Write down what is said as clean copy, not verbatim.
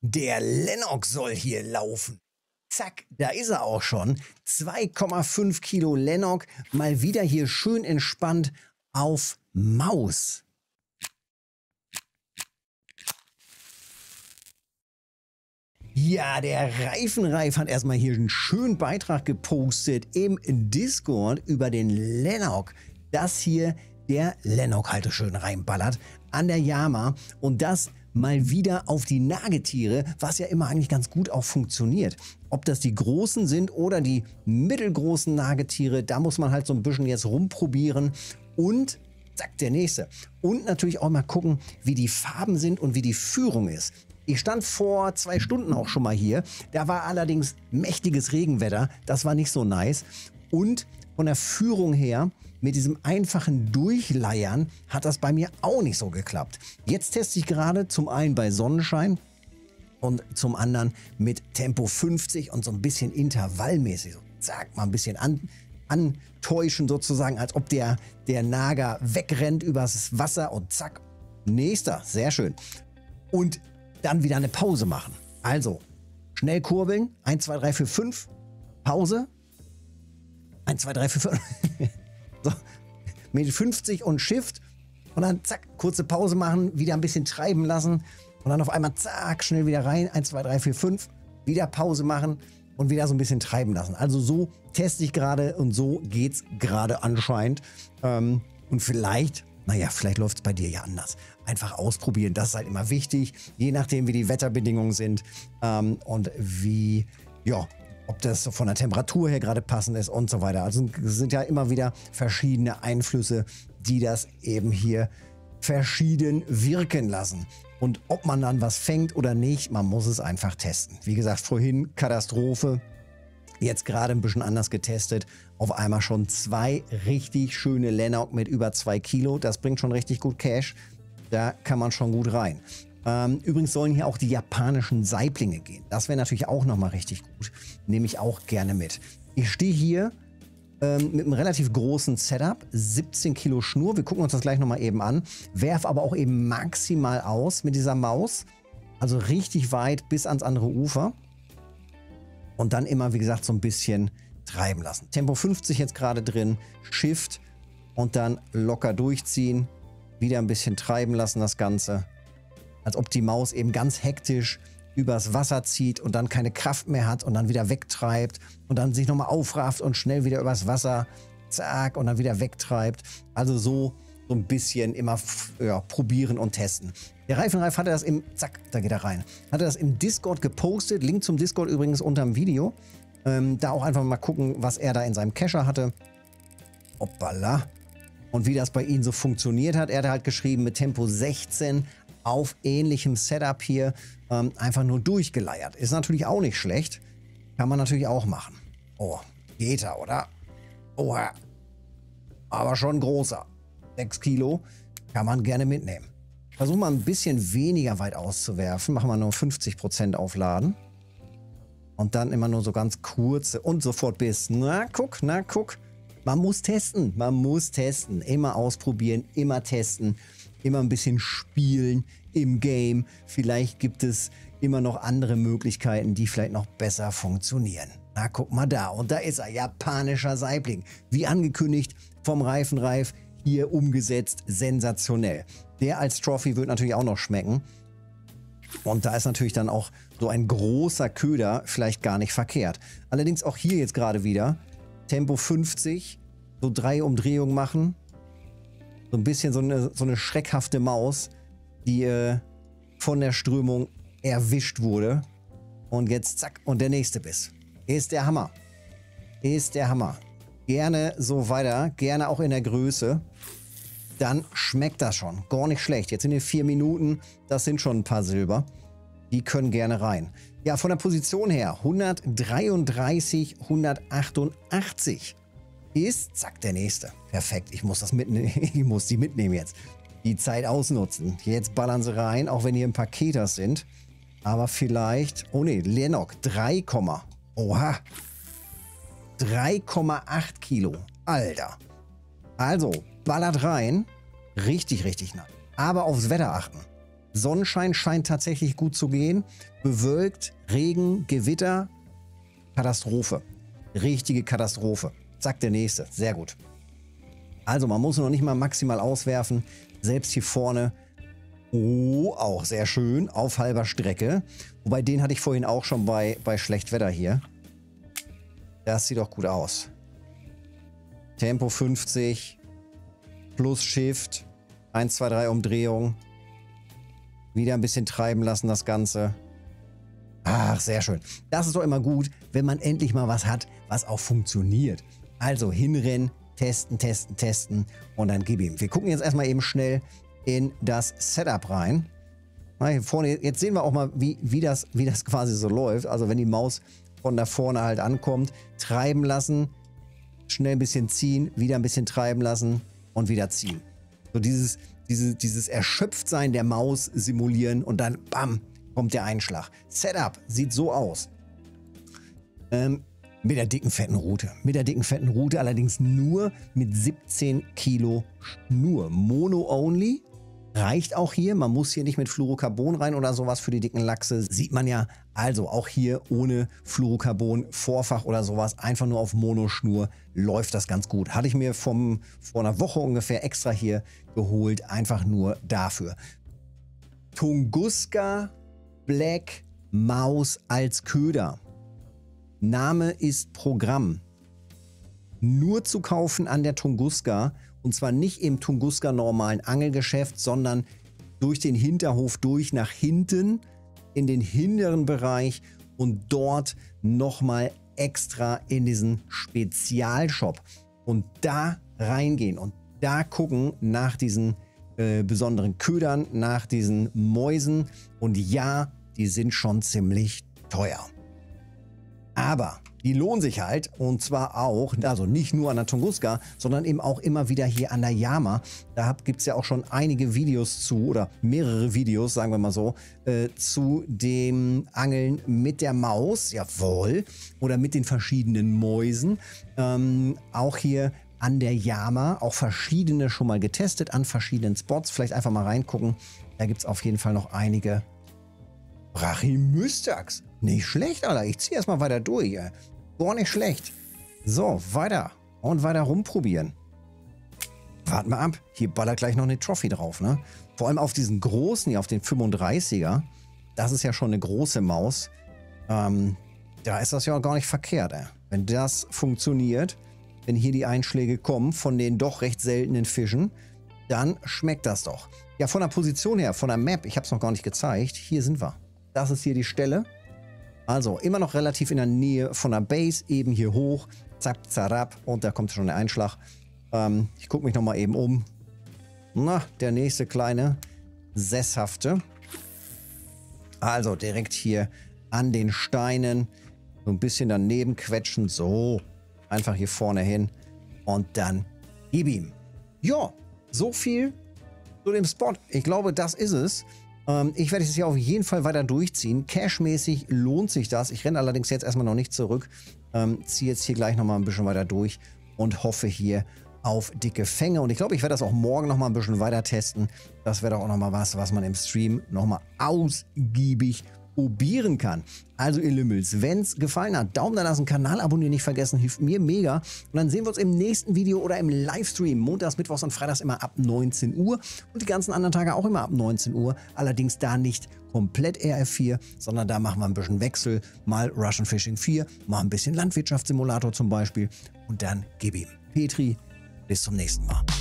Der Lennox soll hier laufen. Zack, da ist er auch schon. 2,5 Kilo Lennox, mal wieder hier schön entspannt auf Maus. Ja, der Reifenreif hat erstmal hier einen schönen Beitrag gepostet im Discord über den Lennox, dass hier der Lennox halt schön reinballert an der Yama und das mal wieder auf die Nagetiere, was ja immer eigentlich ganz gut auch funktioniert. Ob das die großen sind oder die mittelgroßen Nagetiere, da muss man halt so ein bisschen jetzt rumprobieren und zack, der nächste. Und natürlich auch mal gucken, wie die Farben sind und wie die Führung ist. Ich stand vor 2 Stunden auch schon mal hier. Da war allerdings mächtiges Regenwetter. Das war nicht so nice. Und von der Führung her, mit diesem einfachen Durchleiern, hat das bei mir auch nicht so geklappt. Jetzt teste ich gerade zum einen bei Sonnenschein und zum anderen mit Tempo 50 und so ein bisschen intervallmäßig. So, zack, mal ein bisschen antäuschen sozusagen, als ob der Nager wegrennt übers Wasser und zack, nächster, sehr schön. Und dann wieder eine Pause machen. Also, schnell kurbeln, 1, 2, 3, 4, 5, Pause, 1, 2, 3, 4, 5, so, mit 50 und Shift und dann zack, kurze Pause machen, wieder ein bisschen treiben lassen und dann auf einmal zack, schnell wieder rein, 1, 2, 3, 4, 5, wieder Pause machen und wieder so ein bisschen treiben lassen. Also so teste ich gerade und so geht's gerade anscheinend und vielleicht läuft es bei dir ja anders. Einfach ausprobieren, das ist halt immer wichtig, je nachdem wie die Wetterbedingungen sind und wie, ja, ob das von der Temperatur her gerade passend ist und so weiter. Also es sind ja immer wieder verschiedene Einflüsse, die das eben hier verschieden wirken lassen. Und ob man dann was fängt oder nicht, man muss es einfach testen. Wie gesagt, vorhin Katastrophe, jetzt gerade ein bisschen anders getestet. Auf einmal schon 2 richtig schöne Lennox mit über 2 Kilo. Das bringt schon richtig gut Cash. Da kann man schon gut rein. Übrigens sollen hier auch die japanischen Saiblinge gehen. Das wäre natürlich auch nochmal richtig gut. Nehme ich auch gerne mit. Ich stehe hier mit einem relativ großen Setup. 17 Kilo Schnur. Wir gucken uns das gleich nochmal eben an. Werf aber auch eben maximal aus mit dieser Maus. Also richtig weit bis ans andere Ufer. Und dann immer, wie gesagt, so ein bisschen treiben lassen. Tempo 50 jetzt gerade drin. Shift und dann locker durchziehen. Wieder ein bisschen treiben lassen das Ganze. Als ob die Maus eben ganz hektisch übers Wasser zieht und dann keine Kraft mehr hat und dann wieder wegtreibt und dann sich nochmal aufrafft und schnell wieder übers Wasser, zack, und dann wieder wegtreibt. Also so ein bisschen immer probieren und testen. Der Reifenreif hatte das zack, da geht er rein. Hatte das im Discord gepostet. Link zum Discord übrigens unter dem Video. Da auch einfach mal gucken, was er da in seinem Kescher hatte. Hoppala. Und wie das bei ihm so funktioniert hat. Er hat halt geschrieben mit Tempo 16 auf ähnlichem Setup hier. Einfach nur durchgeleiert. Ist natürlich auch nicht schlecht. Kann man natürlich auch machen. Oh, geht er, oder? Oha. Aber schon großer. 6 Kilo kann man gerne mitnehmen. Versuchen wir ein bisschen weniger weit auszuwerfen. Machen wir nur 50% aufladen. Und dann immer nur so ganz kurze und sofort bis. Na guck. Man muss testen. Man muss testen. Immer ausprobieren, immer testen. Immer ein bisschen spielen im Game. Vielleicht gibt es immer noch andere Möglichkeiten, die vielleicht noch besser funktionieren. Na, guck mal da. Und da ist er. Japanischer Saibling. Wie angekündigt vom Reifenreif. Hier umgesetzt. Sensationell. Der als Trophy wird natürlich auch noch schmecken. Und da ist natürlich dann auch so ein großer Köder vielleicht gar nicht verkehrt. Allerdings auch hier jetzt gerade wieder Tempo 50. So 3 Umdrehungen machen. So ein bisschen so eine schreckhafte Maus, die von der Strömung erwischt wurde. Und jetzt zack, und der nächste Biss. Ist der Hammer. Ist der Hammer. Gerne so weiter, gerne auch in der Größe. Dann schmeckt das schon. Gar nicht schlecht. Jetzt in den 4 Minuten, das sind schon ein paar Silber. Die können gerne rein. Ja, von der Position her 133, 188. Ist, zack, der nächste. Perfekt, ich muss das mitnehmen. Ich muss die mitnehmen jetzt. Die Zeit ausnutzen. Jetzt ballern sie rein, auch wenn hier ein paar Ketas sind. Aber vielleicht, oh ne, Lennox, 3, oha. 3,8 Kilo. Alter. Also, ballert rein. Richtig, richtig nah. Aber aufs Wetter achten. Sonnenschein scheint tatsächlich gut zu gehen. Bewölkt, Regen, Gewitter, Katastrophe. Richtige Katastrophe. Zack, der nächste. Sehr gut. Also man muss noch nicht mal maximal auswerfen. Selbst hier vorne. Oh, auch sehr schön. Auf halber Strecke. Wobei den hatte ich vorhin auch schon bei Schlechtwetter hier. Das sieht doch gut aus. Tempo 50. Plus Shift. 1, 2, 3 Umdrehungen. Wieder ein bisschen treiben lassen das Ganze. Ach, sehr schön. Das ist doch immer gut, wenn man endlich mal was hat, was auch funktioniert. Also hinrennen, testen, testen, testen und dann gib ihm. Wir gucken jetzt erstmal eben schnell in das Setup rein. Hier vorne, jetzt sehen wir auch mal, wie das quasi so läuft. Also wenn die Maus von da vorne halt ankommt, treiben lassen, schnell ein bisschen ziehen, wieder ein bisschen treiben lassen und wieder ziehen. So dieses Erschöpftsein der Maus simulieren und dann bam, kommt der Einschlag. Setup sieht so aus. Mit der dicken, fetten Rute. Mit der dicken, fetten Rute, allerdings nur mit 17 Kilo Schnur. Mono-only. Reicht auch hier. Man muss hier nicht mit Fluorocarbon rein oder sowas für die dicken Lachse. Sieht man ja. Also auch hier ohne Fluorocarbon, Vorfach oder sowas. Einfach nur auf Monoschnur läuft das ganz gut. Hatte ich mir vor einer Woche ungefähr extra hier geholt. Einfach nur dafür. Tunguska Black Maus als Köder. Name ist Programm. Nur zu kaufen an der Tunguska. Und zwar nicht im Tunguska normalen Angelgeschäft, sondern durch den Hinterhof durch nach hinten in den hinteren Bereich und dort nochmal extra in diesen Spezialshop. Und da reingehen und da gucken nach diesen besonderen Ködern, nach diesen Mäusen. Und ja, die sind schon ziemlich teuer. Aber die lohnen sich halt und zwar auch, also nicht nur an der Tunguska, sondern eben auch immer wieder hier an der Yama. Da gibt es ja auch schon einige Videos zu oder mehrere Videos, sagen wir mal so, zu dem Angeln mit der Maus, jawohl, oder mit den verschiedenen Mäusen. Auch hier an der Yama, auch verschiedene schon mal getestet an verschiedenen Spots. Vielleicht einfach mal reingucken, da gibt es auf jeden Fall noch einige. Brachymystax. Nicht schlecht, Alter. Ich ziehe erstmal weiter durch. Gar nicht schlecht. So, weiter. Und weiter rumprobieren. Warten wir ab. Hier ballert gleich noch eine Trophy drauf, ne? Vor allem auf diesen großen hier, auf den 35er. Das ist ja schon eine große Maus. Da ist das ja auch gar nicht verkehrt, ey. Wenn das funktioniert, wenn hier die Einschläge kommen von den doch recht seltenen Fischen, dann schmeckt das doch. Ja, von der Position her, von der Map, ich habe es noch gar nicht gezeigt. Hier sind wir. Das ist hier die Stelle. Also immer noch relativ in der Nähe von der Base, eben hier hoch, zack, zarab, und da kommt schon der Einschlag. Ich gucke mich nochmal eben um. Na, der nächste kleine, sesshafte. Also direkt hier an den Steinen, so ein bisschen daneben quetschen, so, einfach hier vorne hin und dann gib ihm. Ja, so viel zu dem Spot. Ich glaube, das ist es. Ich werde es hier auf jeden Fall weiter durchziehen. Cash-mäßig lohnt sich das. Ich renne allerdings jetzt erstmal noch nicht zurück. Ziehe jetzt hier gleich nochmal ein bisschen weiter durch und hoffe hier auf dicke Fänge. Und ich glaube, ich werde das auch morgen nochmal ein bisschen weiter testen. Das wäre doch auch nochmal was man im Stream nochmal ausgiebig probieren kann. Also ihr Lümmels, wenn es gefallen hat, Daumen da lassen, Kanal abonnieren nicht vergessen, hilft mir mega. Und dann sehen wir uns im nächsten Video oder im Livestream. Montags, Mittwochs und Freitags immer ab 19 Uhr und die ganzen anderen Tage auch immer ab 19 Uhr. Allerdings da nicht komplett RF4, sondern da machen wir ein bisschen Wechsel. Mal Russian Fishing 4, mal ein bisschen Landwirtschaftssimulator zum Beispiel. Und dann gib ihm. Petri, bis zum nächsten Mal.